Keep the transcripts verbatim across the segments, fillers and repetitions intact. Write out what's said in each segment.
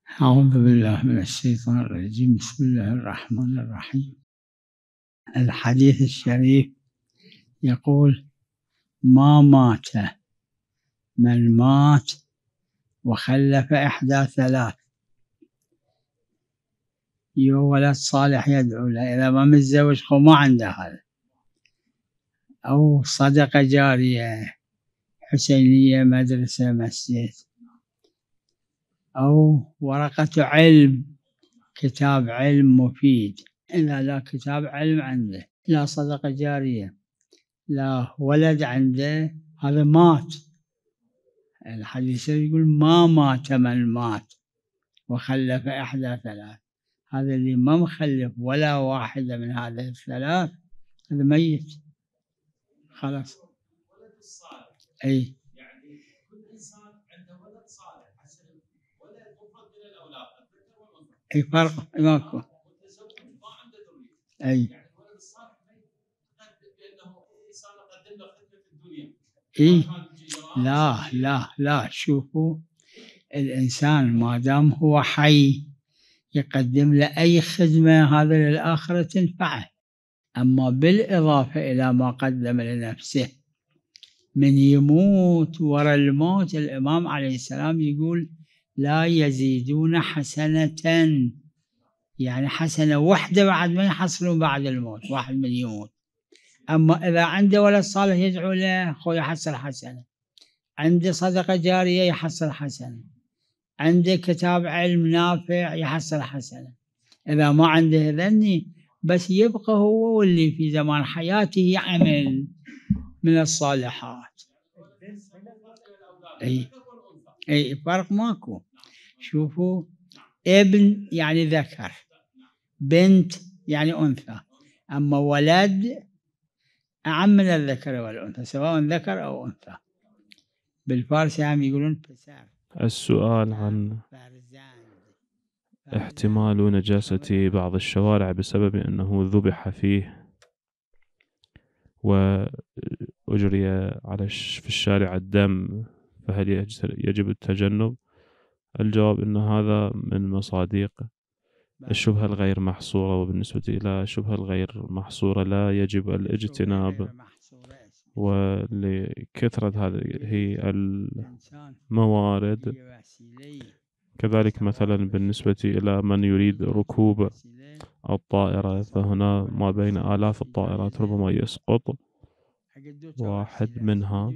أعوذ بالله من الشيطان الرجيم. بسم الله الرحمن الرحيم. الحديث الشريف يقول: ما مات من مات وخلف إحدى ثلاث: يو ولد صالح يدعو له، إذا ما متزوج ما عنده هذا، أو صدقة جارية، حسينية، مدرسة، مسجد، أو ورقة علم، كتاب علم مفيد. إذا لا كتاب علم عنده، لا صدقة جارية، لا ولد عنده، هذا مات. الحديث يقول: ما مات من مات وخلف إحدى ثلاث. هذا اللي ما مخلف ولا واحدة من هذه الثلاث هذا ميت خلاص. أي يعني كل إنسان عنده ولد صالح، حسن ولد مفرد من الأولاد، الذكر والأنثى. أي فرق ماكو. ما عنده ذرية. أي يعني الولد الصالح لأنه إنسان قدم له خدمة في الدنيا. إيه لا لا لا شوفوا، الإنسان ما دام هو حي يقدم له أي خدمة، هذا للآخرة تنفعه. أما بالإضافة إلى ما قدم لنفسه، من يموت وراء الموت الإمام عليه السلام يقول: لا يزيدون حسنة، يعني حسنة واحدة بعد ما يحصلون بعد الموت، واحد من يموت. أما إذا عنده ولد صالح يدعو له، خو يحصل حسنة، عنده صدقة جارية يحصل حسنة، عنده كتاب علم نافع يحصل حسنة. إذا ما عنده ذني بس يبقى هو واللي في زمان حياته يعمل من الصالحات. أي أي فرق ماكو. شوفوا، ابن يعني ذكر، بنت يعني أنثى، أما ولد أعم من الذكر والأنثى، سواء ذكر أو أنثى. بالفارسي هم يقولون فسار. السؤال عن احتمال نجاسة بعض الشوارع بسبب أنه ذبح فيه وأجري على في الشارع الدم، فهل يجب التجنب؟ الجواب أن هذا من مصادق الشبهة الغير محصورة، وبالنسبة إلى الشبهة الغير محصورة لا يجب الاجتناب، ولكثرة هذه الموارد. كذلك مثلا بالنسبة إلى من يريد ركوب الطائرة، فهنا ما بين آلاف الطائرات ربما يسقط واحد منها،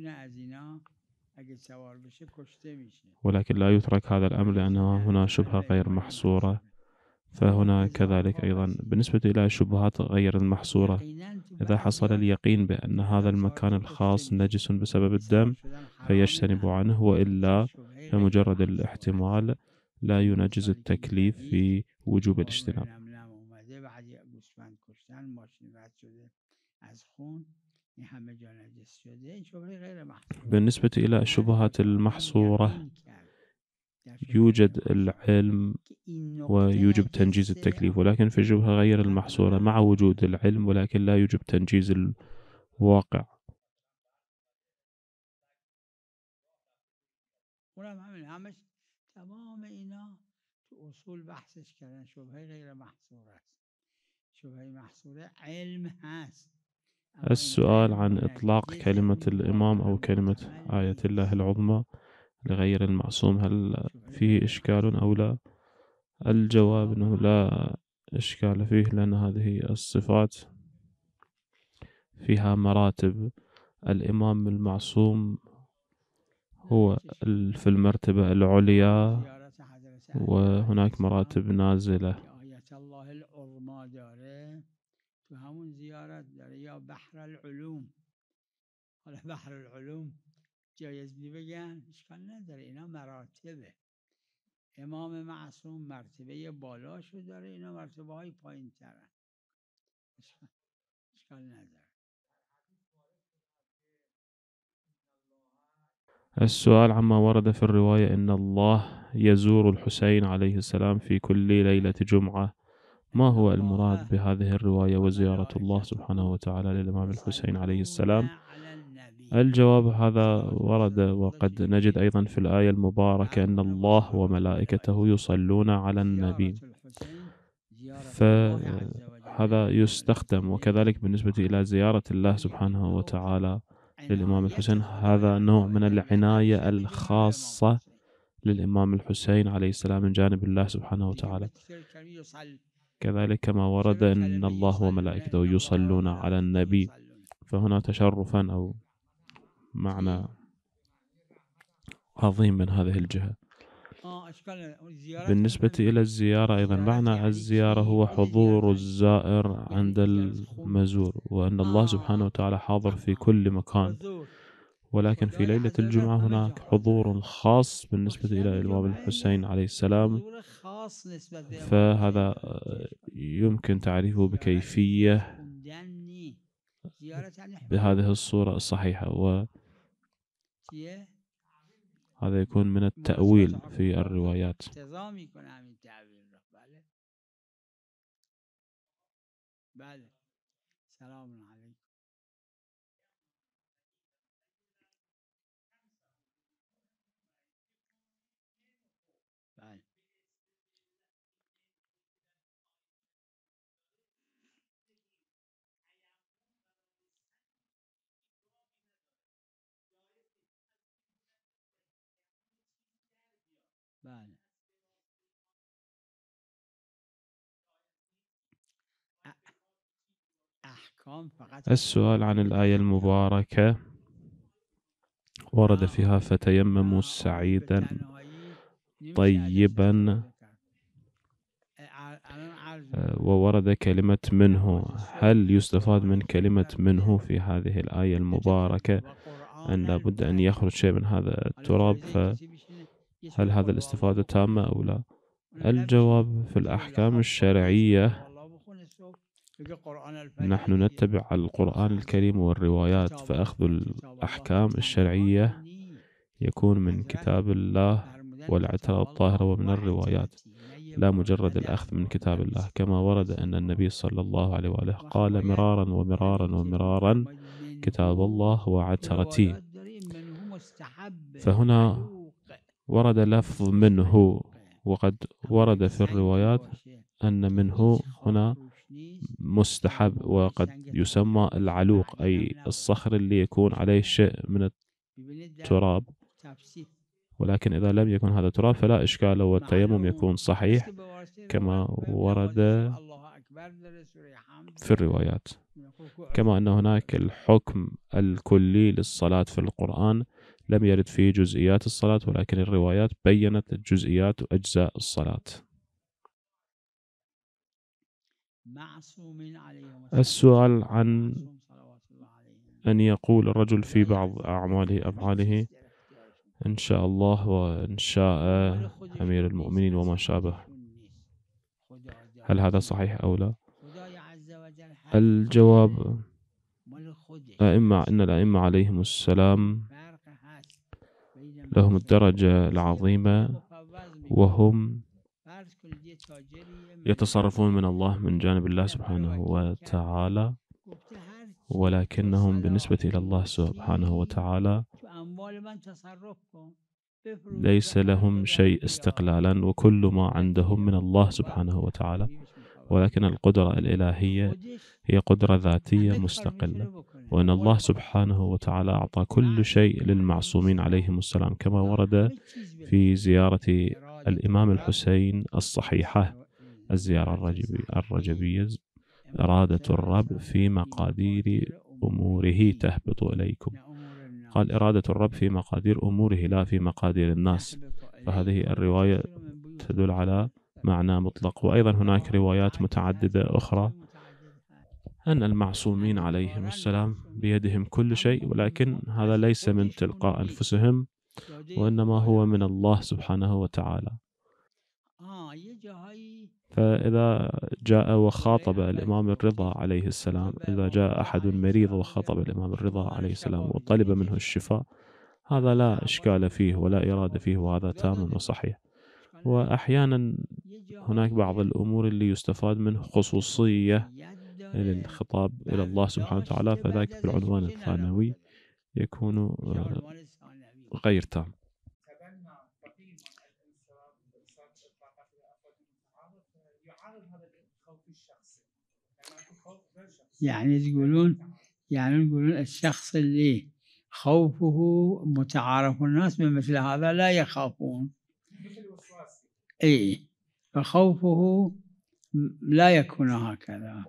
ولكن لا يترك هذا الأمر لأنه هنا شبهة غير محصورة. فهنا كذلك أيضا بالنسبة إلى الشبهات غير المحصورة، إذا حصل اليقين بأن هذا المكان الخاص نجس بسبب الدم فيجتنب عنه، وإلا فمجرد الاحتمال لا ينجز التكليف في وجوب الاجتناب. بالنسبة إلى الشبهات المحصورة يوجد العلم ويوجب تنجيز التكليف، ولكن في الشبهة غير المحصورة مع وجود العلم ولكن لا يوجب تنجيز الواقع. تمام اینا تو اصول بحثش کردن. شبهه غیر محصوره، شبهه محصوره علم هست. السؤال عن إطلاق كلمة الإمام أو كلمة آية الله العظمى لغير المعصوم، هل فيه إشكال أو لا؟ الجواب أنه لا إشكال فيه، لأن هذه الصفات فيها مراتب. الإمام المعصوم هو في المرتبة العليا، وهناك مراتب نازلة. آية الله العظمى داره تو همون زیارت داره، یا بحر العلوم. حالا بحر العلوم جایز بی بگن اشکال نداره، اینا مراتبه. امام معصوم مرتبه بالاشو داره، اینا مرتبه های پایین ترن، اشکال نداره. السؤال عما ورد في الرواية إن الله يزور الحسين عليه السلام في كل ليلة جمعة، ما هو المراد بهذه الرواية وزيارة الله سبحانه وتعالى للإمام الحسين عليه السلام؟ الجواب هذا ورد، وقد نجد أيضا في الآية المباركة أن الله وملائكته يصلون على النبي، فهذا يستخدم. وكذلك بالنسبة إلى زيارة الله سبحانه وتعالى للإمام الحسين، هذا نوع من العناية الخاصة للإمام الحسين عليه السلام من جانب الله سبحانه وتعالى. كذلك كما ورد أن الله وملائكته يصلون على النبي، فهنا تشرفا أو معنى عظيم من هذه الجهة. بالنسبة إلى الزيارة أيضا، معنى الزيارة هو حضور الزائر عند المزور، وأن الله سبحانه وتعالى حاضر في كل مكان، ولكن في ليلة الجمعة هناك حضور خاص بالنسبة إلى الإمام الحسين عليه السلام، فهذا يمكن تعريفه بكيفية بهذه الصورة الصحيحة، وهذا يكون من التأويل في الروايات. السؤال عن الآية المباركة، ورد فيها فتيمموا سعيدا طيبا، وورد كلمة منه. هل يستفاد من كلمة منه في هذه الآية المباركة أن لابد أن يخرج شيء من هذا التراب؟ فهل هذا الاستفادة تامة أو لا؟ الجواب في الأحكام الشرعية نحن نتبع القرآن الكريم والروايات، فأخذ الأحكام الشرعية يكون من كتاب الله والعترة الطاهرة ومن الروايات، لا مجرد الأخذ من كتاب الله، كما ورد أن النبي صلى الله عليه وآله قال مرارا ومرارا ومرارا كتاب الله وعترتي. فهنا ورد لفظ منه، وقد ورد في الروايات أن منه هنا مستحب، وقد يسمى العلوق، أي الصخر اللي يكون عليه شيء من التراب، ولكن إذا لم يكن هذا تراب فلا إشكال والتيمم يكون صحيح كما ورد في الروايات. كما أن هناك الحكم الكلي للصلاة في القرآن لم يرد فيه جزئيات الصلاة، ولكن الروايات بيّنت الجزئيات وأجزاء الصلاة. السؤال عن أن يقول الرجل في بعض أعماله أفعاله إن شاء الله وإن شاء أمير المؤمنين وما شابه، هل هذا صحيح أو لا؟ الجواب أئمة إن الأئمة عليهم السلام لهم الدرجة العظيمة، وهم يتصرفون من الله من جانب الله سبحانه وتعالى، ولكنهم بالنسبة إلى الله سبحانه وتعالى ليس لهم شيء استقلالا، وكل ما عندهم من الله سبحانه وتعالى، ولكن القدرة الإلهية هي قدرة ذاتية مستقلة، وأن الله سبحانه وتعالى أعطى كل شيء للمعصومين عليهم السلام، كما ورد في زيارة الإمام الحسين الصحيحة، الزيارة الرجبية, الرجبية إرادة الرب في مقادير أموره تهبط إليكم. قال إرادة الرب في مقادير أموره لا في مقادير الناس، فهذه الرواية تدل على معنى مطلق. وأيضا هناك روايات متعددة أخرى أن المعصومين عليهم السلام بيدهم كل شيء، ولكن هذا ليس من تلقاء أنفسهم، وإنما هو من الله سبحانه وتعالى. فإذا جاء وخاطب الإمام الرضا عليه السلام، إذا جاء أحد مريض وخاطب الإمام الرضا عليه السلام وطلب منه الشفاء، هذا لا إشكال فيه ولا إرادة فيه، وهذا تام وصحيح. وأحيانا هناك بعض الأمور اللي يستفاد منه خصوصية للخطاب إلى الله سبحانه وتعالى، فذاك بالعنوان الثانوي يكون غير تام. يعني تقولون يعني تقولون الشخص اللي خوفه متعارف، الناس من مثل هذا لا يخافون. اي، فخوفه لا يكون هكذا.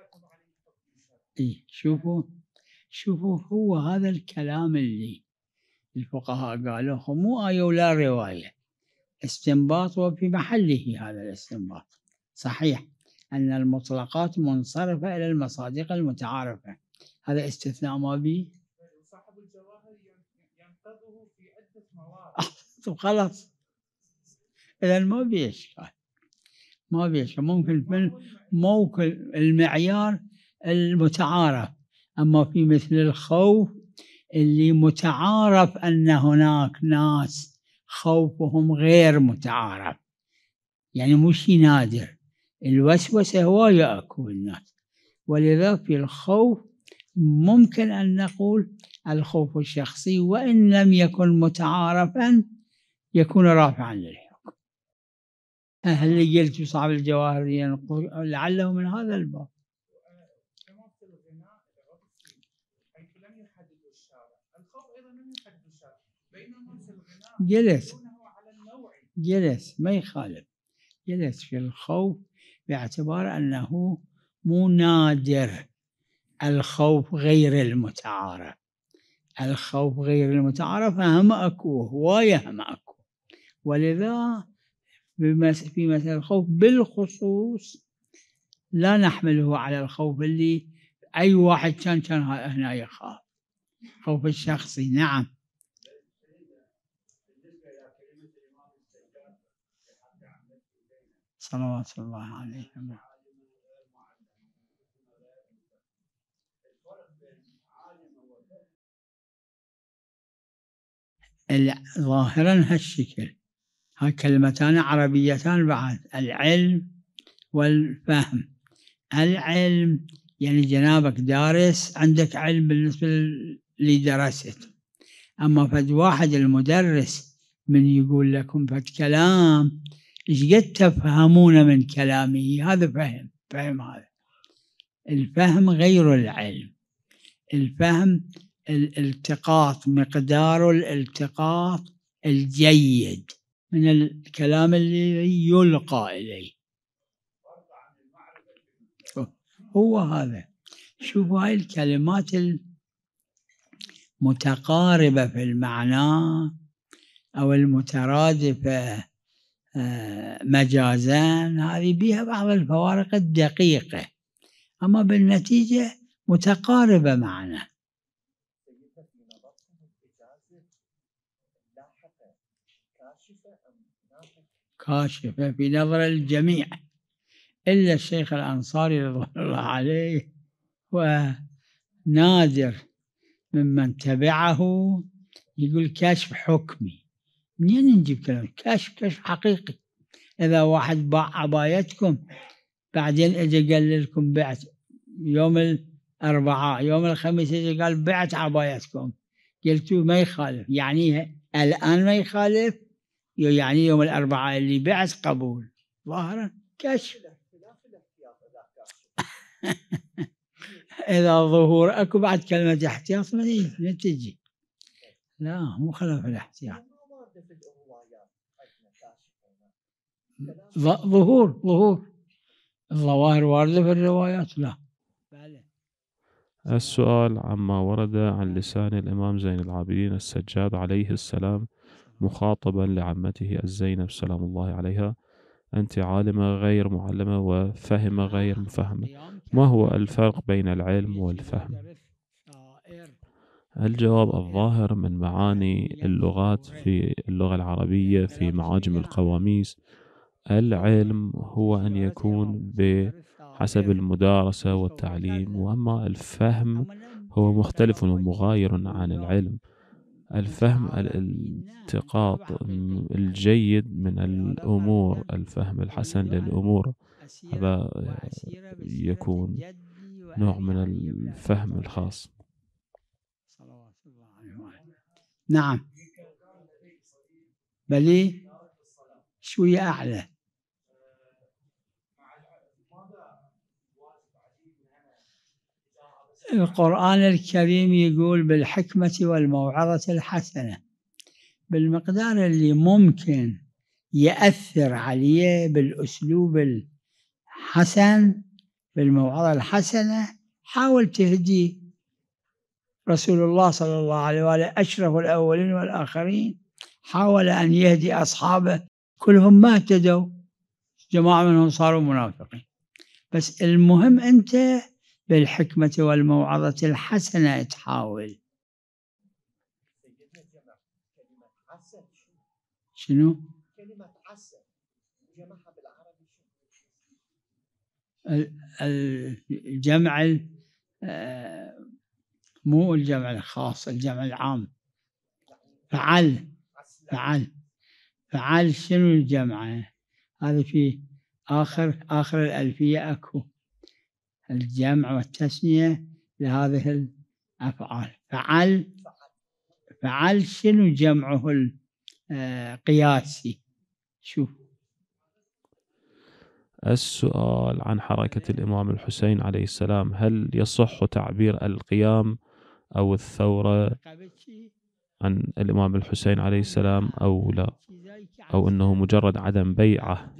اي، شوفوا شوفوا هو هذا الكلام اللي الفقهاء قالوه، مو آية ولا رواية، استنباط وفي محله. هذا الاستنباط صحيح أن المطلقات منصرفة إلى المصادق المتعارفة، هذا استثناء ما به. صاحب الجواهر ينقضه في عدة مواضع. خلاص، إذا ما بيشكال، ما بيشكال. ممكن في ممكن المعيار المتعارف، أما في مثل الخوف اللي متعارف أن هناك ناس خوفهم غير متعارف، يعني مش نادر، الوسوسة هواية أكو الناس، ولذا في الخوف ممكن أن نقول الخوف الشخصي وإن لم يكن متعارفا يكون رافعا للحكم. هل اللي قلت صاحب الجواهر لعله من هذا الباب. جلس جلس ما يخالف، جلس في الخوف باعتبار أنه مو نادر الخوف غير المتعارف. الخوف غير المتعارف هم أكو، هواية هم أكو، ولذا في مثل الخوف بالخصوص لا نحمله على الخوف اللي أي واحد كان كان هنا يخاف، خوف الشخصي. نعم. صلوات الله عليه. ظاهرا هالشكل، ها كلمتان عربيتان بعد، العلم والفهم. العلم يعني جنابك دارس، عندك علم بالنسبة اللي درست، أما فد واحد المدرس من يقول لكم فد كلام إيش قد تفهمون من كلامه، هذا فهم. فهم هذا الفهم غير العلم. الفهم الالتقاط، مقدار الالتقاط الجيد من الكلام اللي يلقى إليه، هو هذا. شوفوا هاي الكلمات المتقاربة في المعنى أو المترادفة مجازا، هذه بها بعض الفوارق الدقيقة، أما بالنتيجة متقاربة معنا. كاشفة في نظر الجميع إلا الشيخ الأنصاري رضوان الله عليه، ونادر ممن تبعه يقول كشف حكمي. منين نجيب كلام كشف؟ كشف حقيقي. إذا واحد باع عبايتكم بعدين اجى قال لكم بعت يوم الأربعاء، يوم الخميس اجى قال بعت عبايتكم، قلتوا ما يخالف، يعني الآن ما يخالف، يعني يوم الأربعاء اللي بعت قبول. ظاهرا كشف. إذا ظهور أكو بعد كلمة احتياط ما تجي، لا مو خلاف الاحتياط. ظهور ظهور الظواهر واردة في الروايات. لا. السؤال عما ورد عن لسان الإمام زين العابدين السجاد عليه السلام مخاطبا لعمته الزينب سلام الله عليها: أنت عالمة غير معلمة وفهمة غير مفهمة، ما هو الفرق بين العلم والفهم؟ الجواب: الظاهر من معاني اللغات في اللغة العربية في معاجم القواميس، العلم هو أن يكون بحسب المدارسة والتعليم، وأما الفهم هو مختلف ومغاير عن العلم. الفهم الالتقاط الجيد من الأمور، الفهم الحسن للأمور، هذا يكون نوع من الفهم الخاص. نعم بلي شوية أعلى. القرآن الكريم يقول بالحكمة والموعظة الحسنة، بالمقدار اللي ممكن يأثر عليه بالأسلوب الحسن بالموعظة الحسنة حاول تهديه. رسول الله صلى الله عليه وآله أشرف الأولين والآخرين حاول أن يهدي أصحابه، كلهم ما اهتدوا، جماعة منهم صاروا منافقين. بس المهم أنت بالحكمة والموعظة الحسنة تحاول. شنو؟ كلمة حسن جمعها بالعربي الجمع مو الجمع الخاص، الجمع العام. فعل فعل فعل شنو الجمع؟ هذا في آخر آخر الألفية أكو الجمع والتثنية لهذه الأفعال. فعل فعل شنو جمعه القياسي؟ شوف. السؤال عن حركة الإمام الحسين عليه السلام، هل يصح تعبير القيام أو الثورة عن الإمام الحسين عليه السلام أو لا، أو أنه مجرد عدم بيعة؟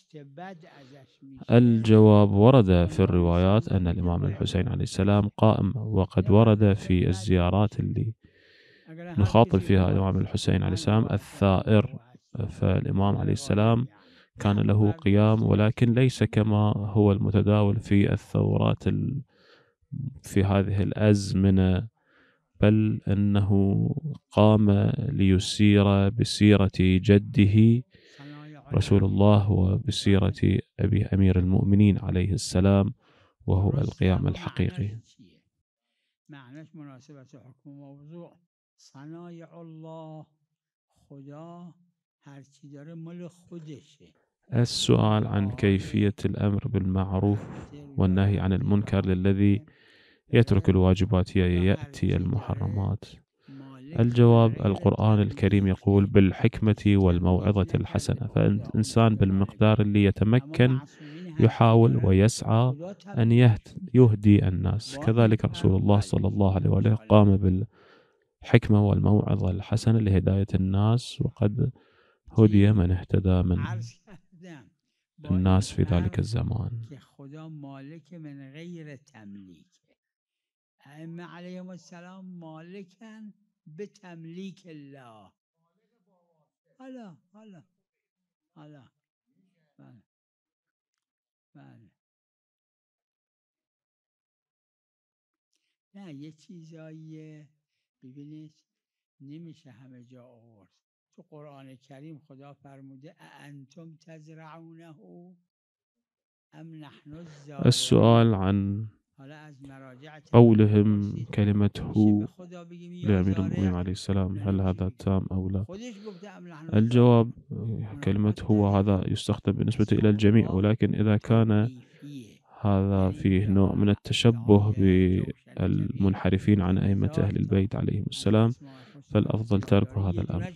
الجواب ورد في الروايات أن الإمام الحسين عليه السلام قائم، وقد ورد في الزيارات اللي نخاطب فيها الإمام الحسين عليه السلام الثائر، فالإمام عليه السلام كان له قيام، ولكن ليس كما هو المتداول في الثورات في هذه الأزمنة، بل أنه قام ليسير بسيرة جده رسول الله وبسيرة أبي أمير المؤمنين عليه السلام، وهو القيام الحقيقي. معناش مناسبة حكم موضوع صنايع الله، خدا هرچی داره مال خودشه. السؤال عن كيفية الأمر بالمعروف والنهي عن المنكر للذي يترك الواجبات يأتي المحرمات. الجواب القرآن الكريم يقول بالحكمة والموعظة الحسنة، فالإنسان بالمقدار اللي يتمكن يحاول ويسعى أن يهدي الناس. كذلك رسول الله صلى الله عليه وآله قام بالحكمة والموعظة الحسنة لهداية الناس، وقد هدي من اهتدى من الناس في ذلك الزمان. خدا مالك من غير تمليك، أئمة عليهم السلام مالكا بتمليك الله. هلا هلا هلا بله بله. نه یه چیزایی ببینید نمیشه همه جا آورد. تو قرآن کریم خدا فرموده أأنتم تزرعونه أم نحن الزارعون. السؤال عن قولهم كلمته لأمير المؤمنين عليه السلام، هل هذا تام أو لا؟ الجواب كلمة هو هذا يستخدم بالنسبة إلى الجميع، ولكن إذا كان هذا فيه نوع من التشبه بالمنحرفين عن أئمة أهل البيت عليهم السلام، فالأفضل ترك هذا الأمر.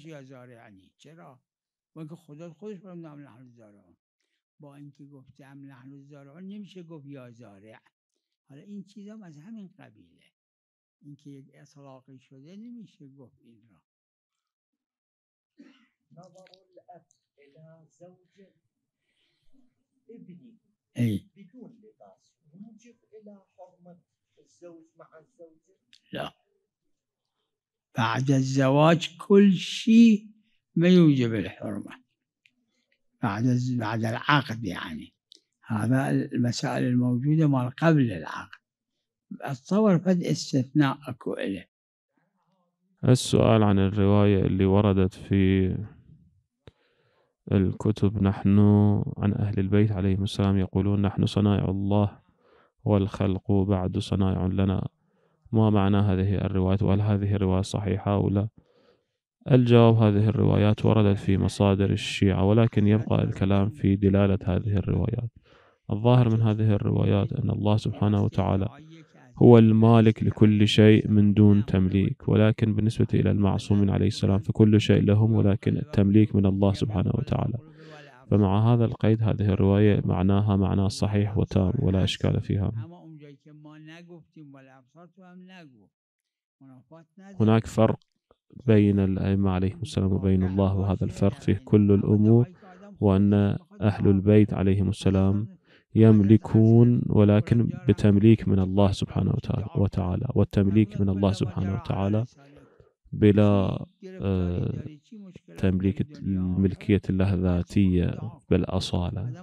با اینکه گفتم نحن الزارعون نمیشه گفت یا زارع. حالا این چیزا از همین قبیله، اینکه یک اطلاقی شده نمیشه گفت این را. نظر الأب إلى زوج ابنه بدون لباس يوجب إلى حرمة الزوج مع الزوجة؟ لا، بعد الزواج كل شيء ما يوجب الحرمة بعد بعد العقد، يعني هذا المسائل الموجودة ما قبل العقد. أتصور فد استثناء أكو إله. السؤال عن الرواية اللي وردت في الكتب، نحن عن أهل البيت عليهم السلام يقولون نحن صنائع الله والخلق بعد صنائع لنا، ما معنى هذه الروايات، وهل هذه الرواية صحيحة أو لا؟ الجواب هذه الروايات وردت في مصادر الشيعة، ولكن يبقى الكلام في دلالة هذه الروايات. الظاهر من هذه الروايات أن الله سبحانه وتعالى هو المالك لكل شيء من دون تمليك، ولكن بالنسبة إلى المعصومين عليه السلام فكل شيء لهم، ولكن التمليك من الله سبحانه وتعالى. فمع هذا القيد هذه الرواية معناها معنى صحيح وتام ولا إشكال فيها. هناك فرق بين الأئمة عليهم السلام وبين الله، وهذا الفرق في كل الأمور، وأن أهل البيت عليهم السلام يملكون ولكن بتمليك من الله سبحانه وتعالى، والتمليك من الله سبحانه وتعالى بلا تمليك الملكية الله ذاتية بالأصالة.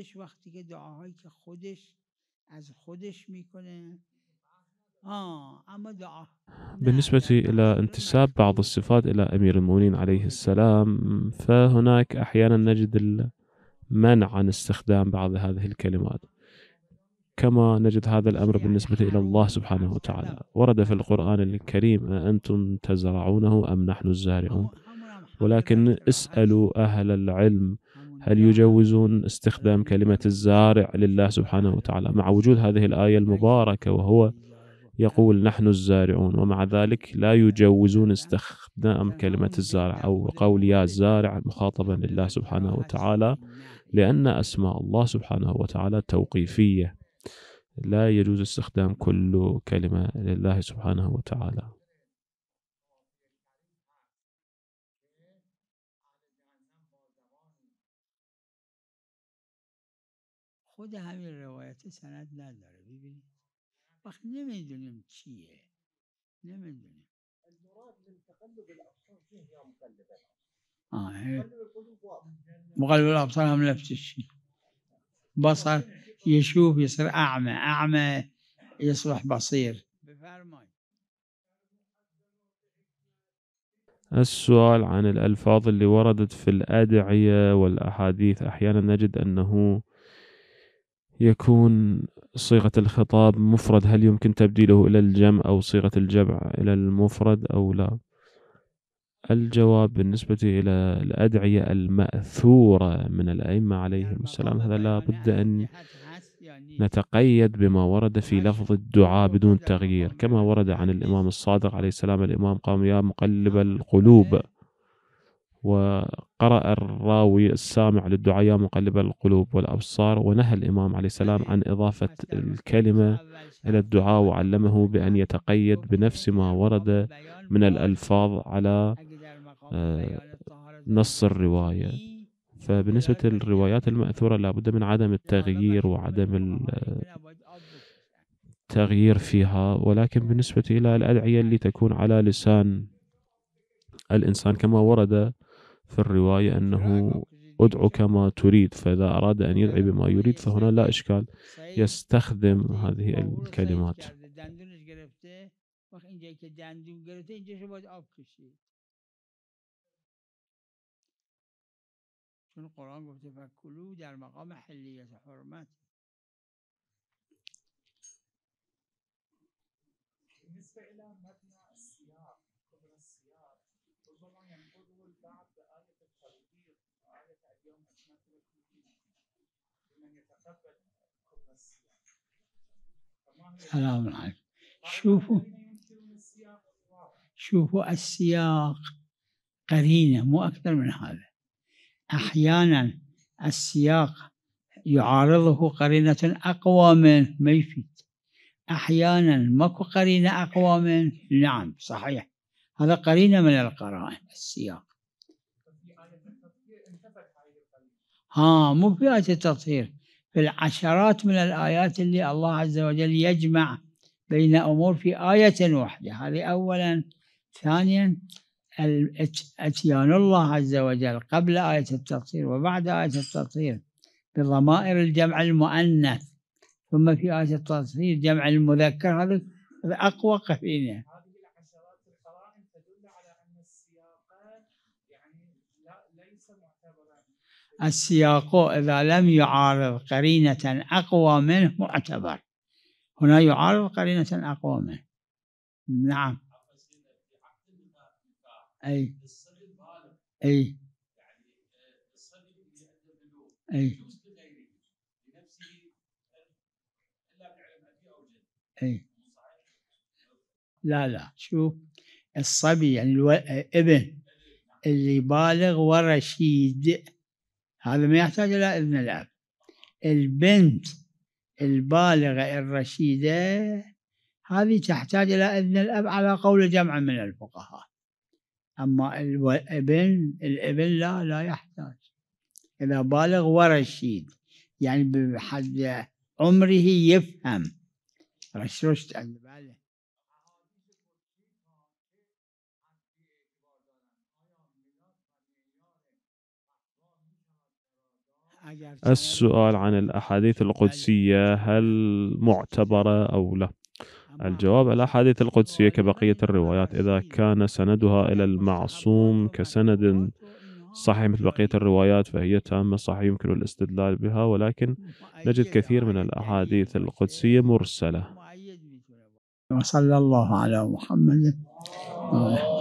بالنسبة إلى انتساب بعض الصفات إلى أمير المؤمنين عليه السلام، فهناك أحيانا نجد المنع عن استخدام بعض هذه الكلمات، كما نجد هذا الأمر بالنسبة إلى الله سبحانه وتعالى. ورد في القرآن الكريم: أأنتم تزرعونه أم نحن الزارعون؟ ولكن اسألوا أهل العلم هل يجوزون استخدام كلمة الزارع لله سبحانه وتعالى مع وجود هذه الآية المباركة وهو يقول نحن الزارعون، ومع ذلك لا يجوزون استخدام كلمة الزارع أو قول يا الزارع مخاطبا لله سبحانه وتعالى، لأن أسماء الله سبحانه وتعالى توقيفية، لا يجوز استخدام كل كلمة لله سبحانه وتعالى. خود همین روایت سند نداره. ببینید وقت نمیدونیم چیه، نمیدونیم. المراد من تقلب الابصار فيه يا مقلب اه مقلب الابصار هم نفس الشيء. بصر يشوف يصير اعمى، اعمى يصبح بصير. بفرماي. السؤال عن الألفاظ اللي وردت في الأدعية والأحاديث، أحيانا نجد أنه يكون صيغة الخطاب مفرد، هل يمكن تبديله إلى الجمع أو صيغة الجمع إلى المفرد أو لا؟ الجواب بالنسبة إلى الأدعية المأثورة من الأئمة عليهم السلام هذا لا بد أن نتقيد بما ورد في لفظ الدعاء بدون تغيير، كما ورد عن الإمام الصادق عليه السلام: الإمام قام يا مقلب القلوب، وقرأ الراوي السامع للدعاء يا مقلب القلوب والأبصار، ونهى الإمام عليه السلام عن إضافة الكلمة إلى الدعاء، وعلمه بأن يتقيد بنفس ما ورد من الألفاظ على نص الرواية. فبالنسبة للروايات المأثورة لابد من عدم التغيير وعدم التغيير فيها، ولكن بالنسبة إلى الأدعية اللي تكون على لسان الإنسان كما ورد في الرواية أنه ادعو كما تريد، فإذا أراد أن يدعي بما يريد فهنا لا إشكال، يستخدم هذه الكلمات. چون القرآن گفته فکلوا در مقام حلیت حرمت. بالنسبة إلى مبنى السياق، كبر السياق، ربما ينقضه البعض بآية التغيير، آية اليوم أكملت لكم دينكم، لمن يتقبل كبر السياق. سلام عليكم. شوفوا شوفوا السياق قرينة مو أكثر من هذا. أحيانا السياق يعارضه قرينة أقوى منه ما يفيد، أحيانا ماكو قرينة أقوى منه. نعم صحيح، هذا قرينة من القرائن السياق. ها مو في آية التطهير، في العشرات من الآيات اللي الله عز وجل يجمع بين أمور في آية واحدة. هذه أولا. ثانيا أتيان الله عز وجل قبل آية التطهير وبعد آية التطهير بضمائر الجمع المؤنث، ثم في آية التطهير جمع المذكر، هذا أقوى قرينة. هذه العشرات القرائن تدل على أن السياق يعني لا ليس معتبرا. السياق إذا لم يعارض قرينة أقوى منه معتبر، هنا يعارض قرينة أقوى منه. نعم. أي أي أي أي لا لا شوف، الصبي يعني الابن اللي بالغ ورشيد هذا ما يحتاج إلى إذن الأب. البنت البالغة الرشيدة هذه تحتاج إلى إذن الأب على قول جمع من الفقهاء. أما الابن الابن لا لا يحتاج إذا بالغ ورشيد، يعني بحد عمره يفهم رش رشد. السؤال عن الأحاديث القدسية هل معتبرة أو لا؟ الجواب: الأحاديث القدسية كبقية الروايات إذا كان سندها إلى المعصوم كسند صحيح مثل بقية الروايات فهي تامة صحيح يمكن الاستدلال بها، ولكن نجد كثير من الأحاديث القدسية مرسلة. وصلى الله على محمد.